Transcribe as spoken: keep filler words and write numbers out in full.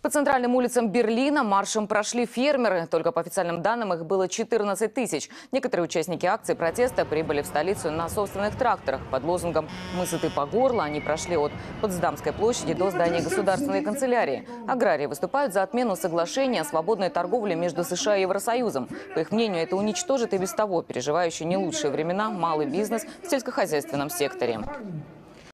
По центральным улицам Берлина маршем прошли фермеры. Только по официальным данным их было четырнадцать тысяч. Некоторые участники акции протеста прибыли в столицу на собственных тракторах. Под лозунгом «Мы сыты по горло» они прошли от Потсдамской площади до здания государственной канцелярии. Аграрии выступают за отмену соглашения о свободной торговле между США и Евросоюзом. По их мнению, это уничтожит и без того переживающий не лучшие времена малый бизнес в сельскохозяйственном секторе.